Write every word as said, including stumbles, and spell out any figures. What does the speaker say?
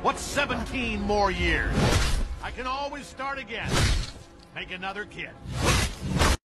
What's seventeen more years? I can always start again. Make another kid.